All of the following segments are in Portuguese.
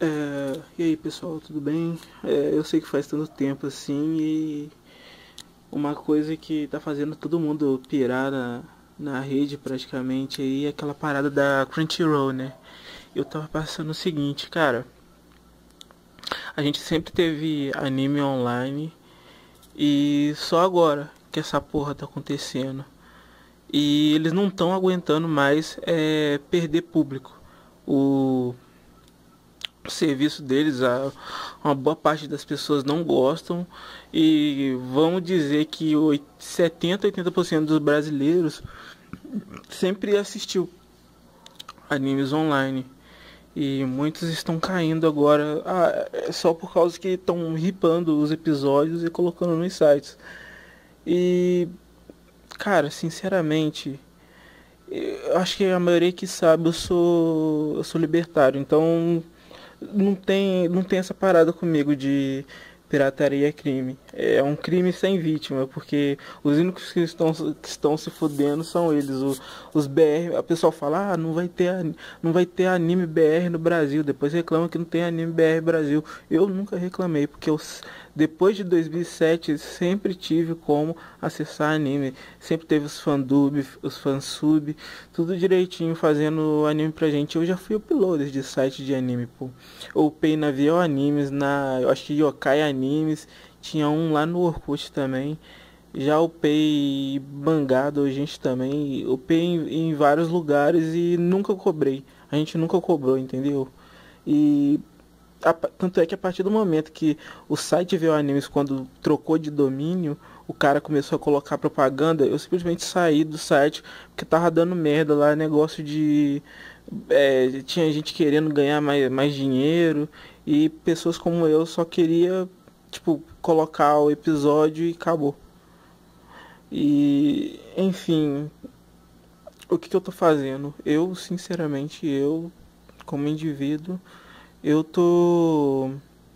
E aí pessoal, tudo bem? Eu sei que faz tanto tempo assim e uma coisa que tá fazendo todo mundo pirar na rede praticamente aí é aquela parada da Crunchyroll, né? Eu tava passando o seguinte, cara, a gente sempre teve anime online e só agora que essa porra tá acontecendo. E eles não estão aguentando mais perder público. O serviço deles, uma boa parte das pessoas não gostam e vamos dizer que 70, 80% dos brasileiros sempre assistiu animes online e muitos estão caindo agora só por causa que estão ripando os episódios e colocando nos sites. E cara, sinceramente, eu acho que a maioria que sabe eu sou libertário, então não tem essa parada comigo de pirataria é crime. É um crime sem vítima, porque os únicos que estão se fudendo são eles. Os BR, a pessoa fala, não vai ter anime BR no Brasil. Depois reclama que não tem anime BR Brasil. Eu nunca reclamei, porque depois de 2007 sempre tive como acessar anime. Sempre teve os fandub, os fansub, tudo direitinho fazendo anime pra gente. Eu já fui uploader de site de anime, pô. Eu upei na Viol Animes, eu acho que Yokai Animes, tinha um lá no Orkut também. Já upei mangá do gente também, upei em vários lugares e nunca cobrei. A gente nunca cobrou, entendeu? E tanto é que a partir do momento que o site Viu Animes, quando trocou de domínio, o cara começou a colocar propaganda, eu simplesmente saí do site porque tava dando merda lá, negócio de. Tinha gente querendo ganhar mais dinheiro e pessoas como eu só queria, tipo, colocar o episódio e acabou. E, enfim, o que eu tô fazendo? Eu, sinceramente, como indivíduo, eu tô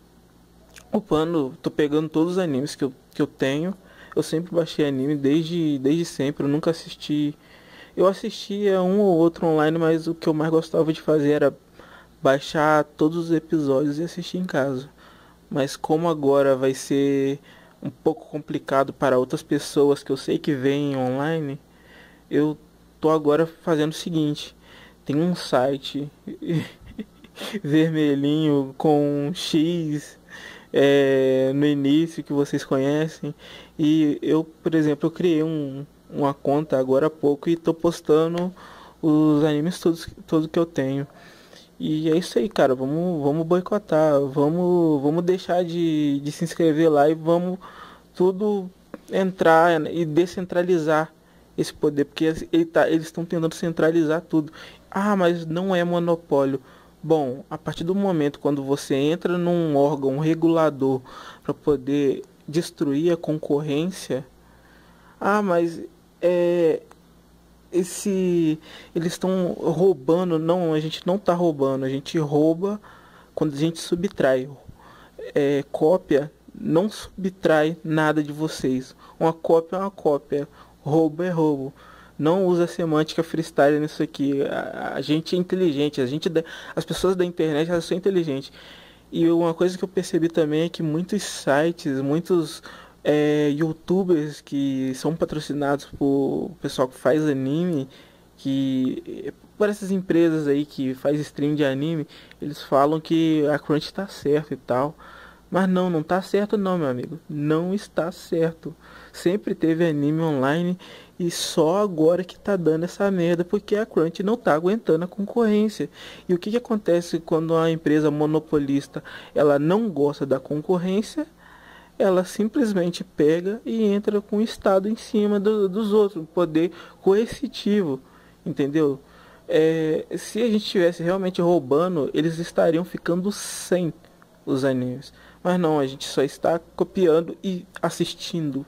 upando, tô pegando todos os animes que eu tenho. Eu sempre baixei anime desde sempre, eu nunca assisti. Eu assistia um ou outro online, mas o que eu mais gostava de fazer era baixar todos os episódios e assistir em casa. Mas como agora vai ser um pouco complicado para outras pessoas que eu sei que veem online, eu tô agora fazendo o seguinte: tem um site vermelhinho com um X no início que vocês conhecem. E eu, por exemplo, eu criei uma conta agora há pouco e tô postando os animes todos que eu tenho. E é isso aí, cara. Vamos boicotar. Vamos deixar de se inscrever lá e vamos tudo entrar e descentralizar esse poder. Porque eles estão tentando centralizar tudo. Ah, mas não é monopólio. Bom, a partir do momento quando você entra num órgão regulador para poder destruir a concorrência, mas é, esse eles estão roubando. Não, a gente não está roubando, a gente rouba quando a gente subtrai. Cópia não subtrai nada de vocês. Uma cópia é uma cópia, roubo é roubo. Não usa semântica freestyle nisso aqui. A gente é inteligente, as pessoas da internet, elas são inteligentes. E uma coisa que eu percebi também é que muitos sites, muitos youtubers que são patrocinados por pessoal que faz anime, por essas empresas aí que faz stream de anime, eles falam que a Crunch tá certo e tal. Mas não tá certo não, meu amigo. Não está certo. Sempre teve anime online e só agora que tá dando essa merda porque a Crunch não tá aguentando a concorrência. E o que acontece quando a empresa monopolista ela não gosta da concorrência? Ela simplesmente pega e entra com o Estado em cima dos outros, poder coercitivo, entendeu? Se a gente estivesse realmente roubando, eles estariam ficando sem os animes. Mas não, a gente só está copiando e assistindo.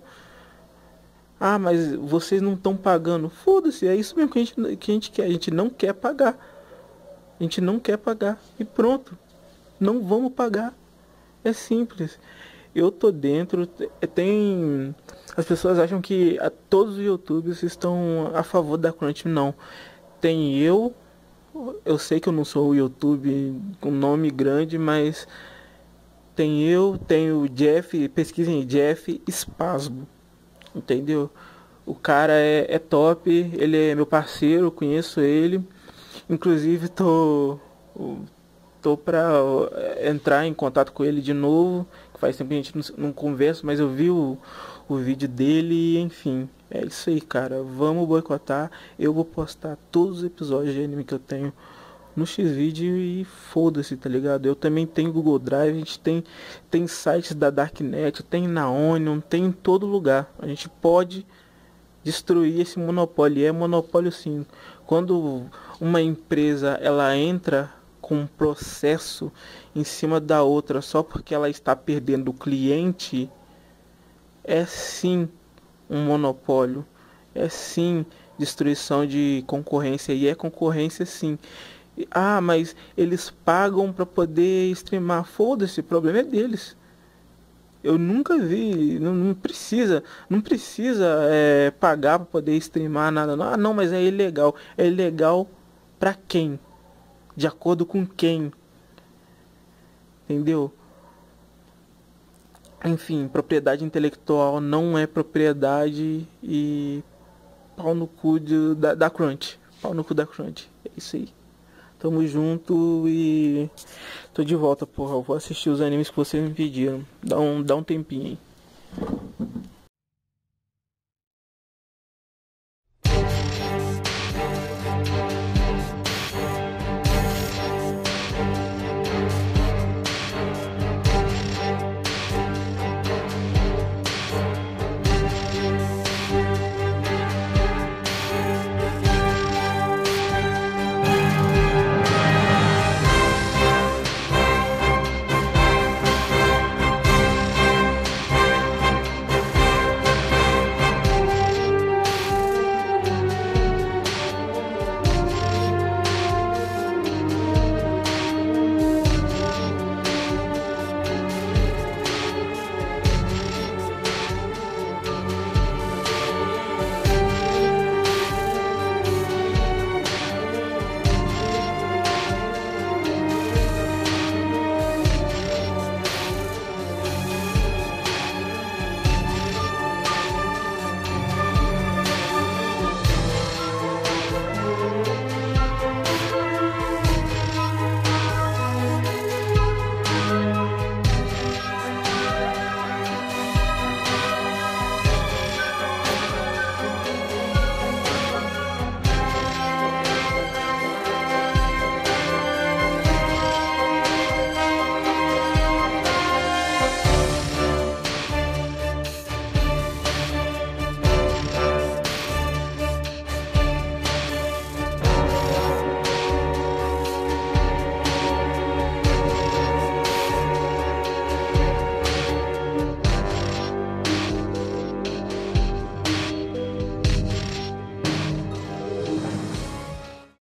Ah, mas vocês não estão pagando. Foda-se, é isso mesmo que a gente quer. A gente não quer pagar. A gente não quer pagar. E pronto. Não vamos pagar. É simples. Eu tô dentro. Tem. As pessoas acham que todos os YouTubers estão a favor da Crunch. Não. Tem eu, eu sei que eu não sou o YouTube com nome grande, mas tem o Jeff, pesquisem Jeff Spasmo, entendeu? O cara é top, ele é meu parceiro, conheço ele. Inclusive tô pra entrar em contato com ele de novo. Faz tempo que a gente não conversa, mas eu vi o vídeo dele e enfim. É isso aí, cara. Vamos boicotar. Eu vou postar todos os episódios de anime que eu tenho no Xvideo e foda-se, tá ligado? Eu também tenho Google Drive, a gente tem sites da Darknet, tem na Onion, tem em todo lugar. A gente pode destruir esse monopólio. E é monopólio sim. Quando uma empresa ela entra com um processo em cima da outra só porque ela está perdendo o cliente, é sim um monopólio. É sim destruição de concorrência e é concorrência sim. Ah, mas eles pagam para poder streamar. Foda-se, o problema é deles. Eu nunca vi, não precisa pagar para poder streamar nada. Não. Ah, não, mas é ilegal. É ilegal para quem? De acordo com quem? Entendeu? Enfim, propriedade intelectual não é propriedade e pau no cu da Crunch. Pau no cu da Crunch. É isso aí. Tamo junto e tô de volta, porra. Eu vou assistir os animes que vocês me pediram. Dá um tempinho aí.